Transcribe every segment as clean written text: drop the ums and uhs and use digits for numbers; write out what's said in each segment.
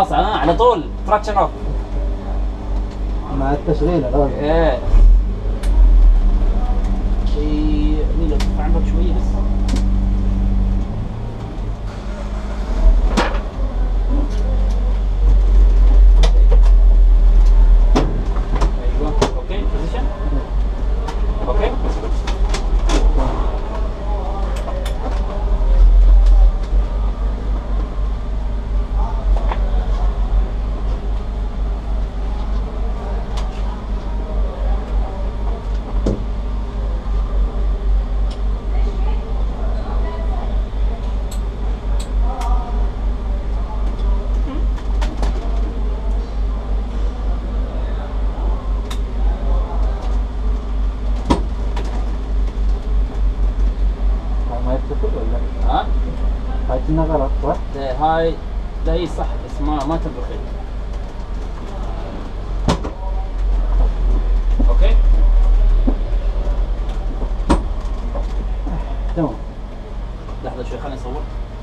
خلاص على طول تراكشن اوف مع التشغيل لازم. ايه شيء لو ترفع عمرك شويه بس. ايوه اوكي بوزيشن اوكي. ما يتفق ولا؟ ها هاي كنا غلط صح؟ هاي لا هي صح بس ما تبرخي. اوكي تمام. لحظه شوي خليني اصور.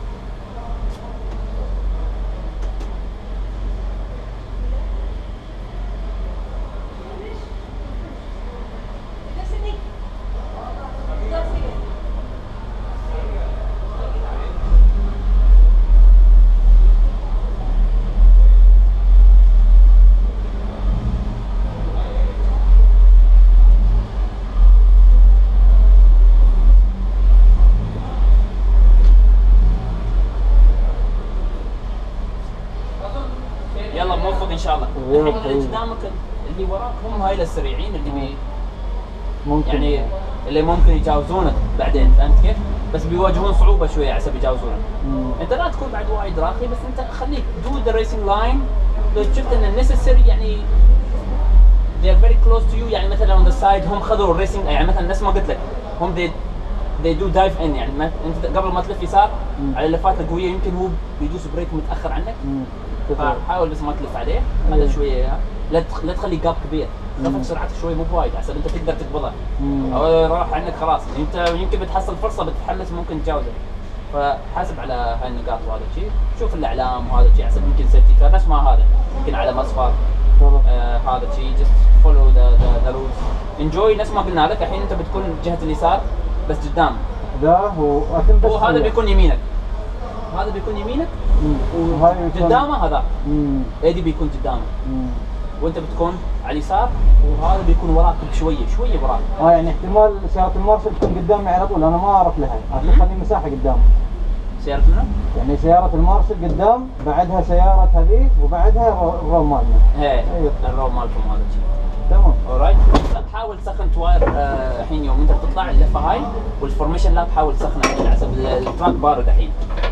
يلا موفق ان شاء الله. الحين اللي قدامك اللي وراك هم هاي السريعين اللي ممكن يعني اللي ممكن يجاوزونك بعدين، فهمت كيف؟ بس بيواجهون صعوبه شويه على حسب يجاوزونك. انت لا تكون بعد وايد راقي، بس انت خليك دو ذا ريسنج لاين. لو شفت ان النسيسري يعني they are very close to you، يعني مثلا on the side هم خذوا الريسنج، يعني مثلا نفس ما قلت لك هم they do dive in، يعني ما انت قبل ما تلف يسار على اللفات القويه يمكن هو بيدوس بريك متاخر عنك، فحاول بس ما تلف عليه، خليه شويه لا تخلي جاب كبير، خفف سرعتك شوي مو بوايد عشان انت تقدر تقبضها. او راح عنك خلاص انت يمكن بتحصل فرصه بتتحمس ممكن تجاوزه، فحاسب على هاي النقاط وهذا الشيء، شوف الاعلام وهذا الشيء عشان يمكن سيفتي كار نفس ما هذا يمكن على اصفر. هذا الشيء just follow the rules enjoy. نفس ما قلنا لك الحين انت بتكون جهه اليسار بس قدام، هو هذا بيكون يمينك، هذا بيكون يمينك وقدامه هذا ايدي بيكون قدامه، وانت بتكون على اليسار وهذا بيكون وراك بشويه وراك. يعني احتمال سيارة المارشل تكون قدامي على طول، انا ما اروح لها، خلي مساحه قدام. سيارة منو؟ يعني سيارة المارشل قدام، بعدها سيارة هذيك وبعدها الرو مالنا. ايه الرو مالكم هذا الشيء. تمام. اورايت. حاول تسخن تواير الحين يوم انت بتطلع اللفه هاي والفورميشن لا تحاول تسخنه على حسب التراك بارد الحين.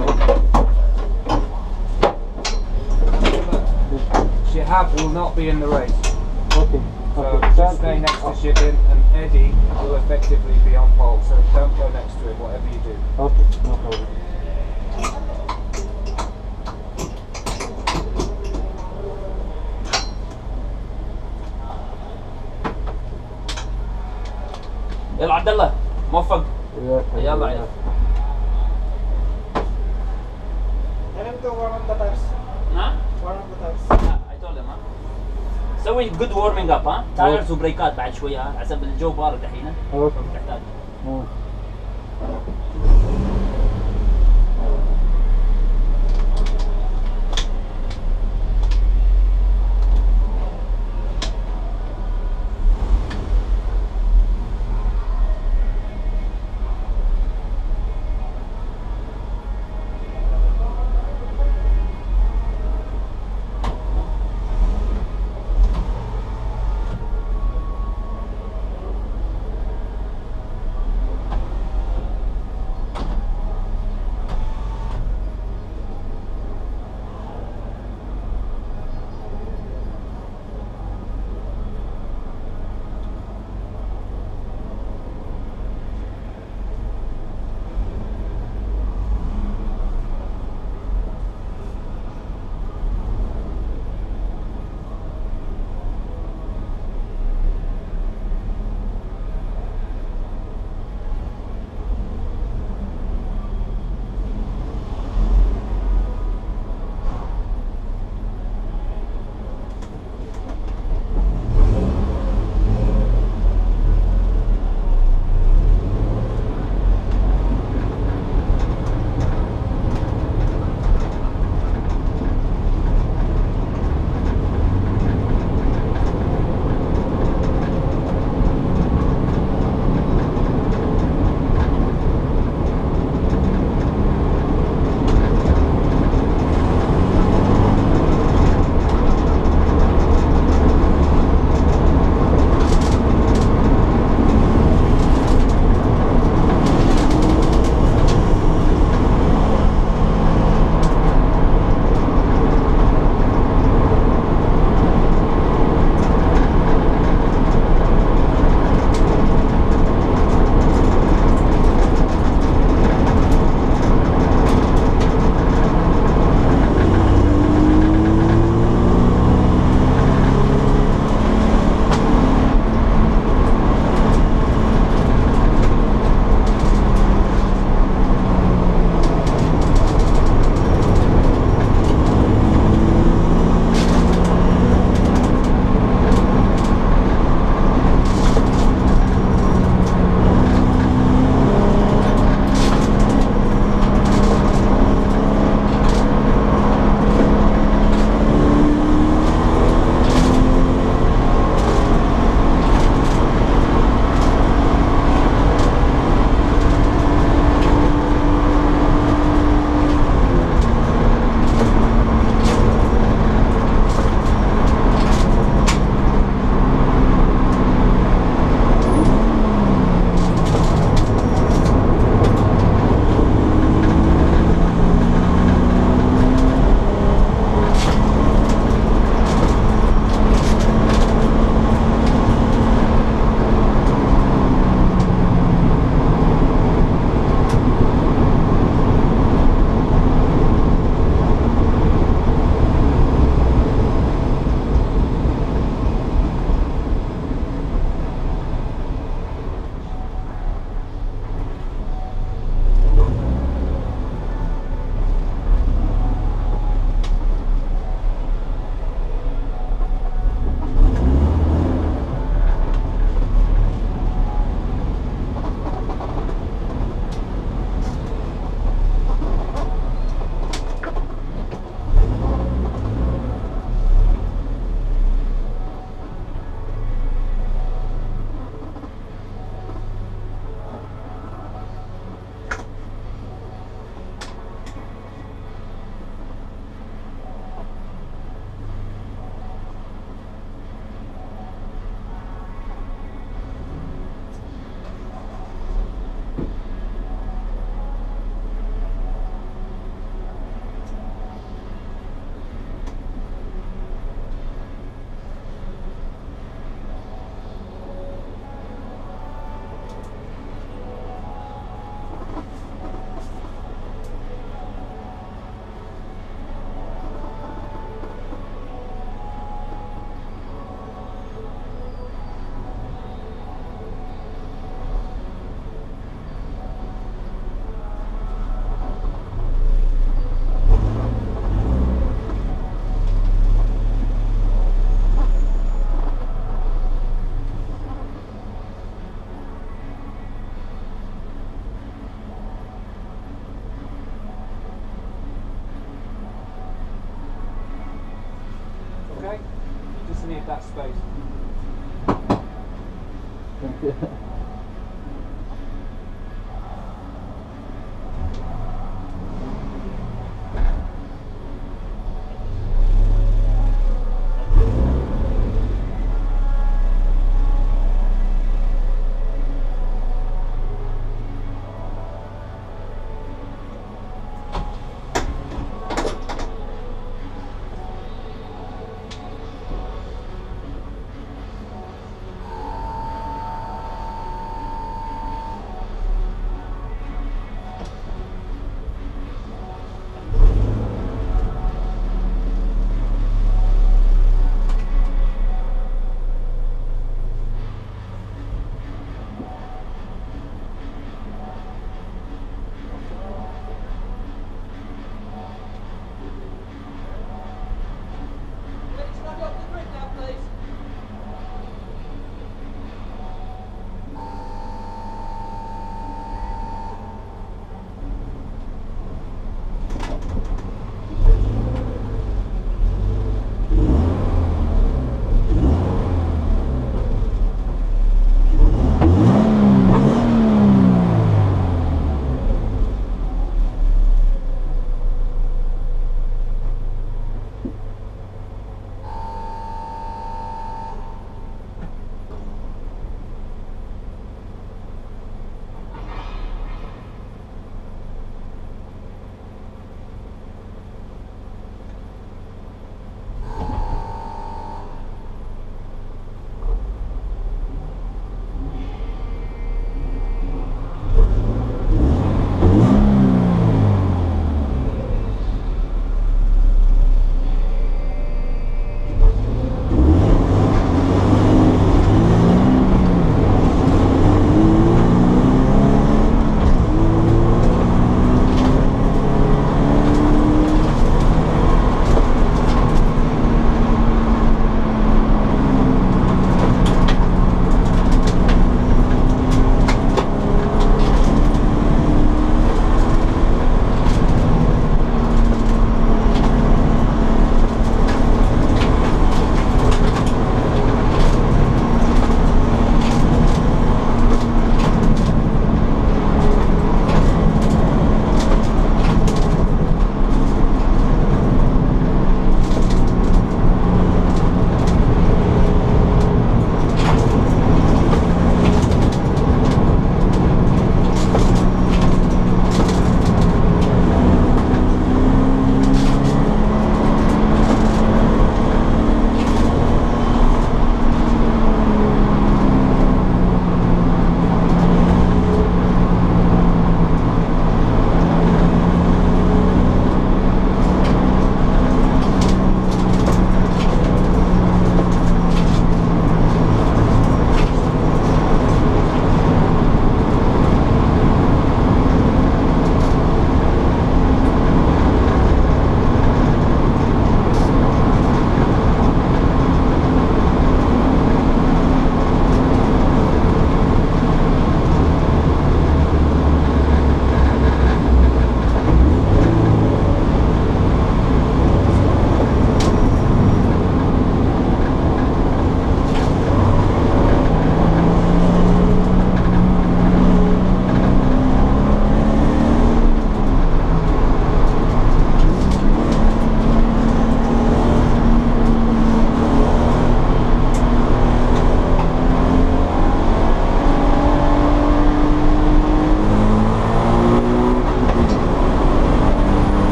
Shihab will not be in the race. Okay. So just stay next to Shihab and Eddie will effectively be on pole. So don't go next to him, whatever you do. Okay, no problem. يلا عبد الله موفق. يلا عيال. نعم؟ I told him سوي جود وورمينج اب ها، تايرز وبريكات بعد شويه ها، حسب الجو بارد الحين تحتاج. need that space. Thank you.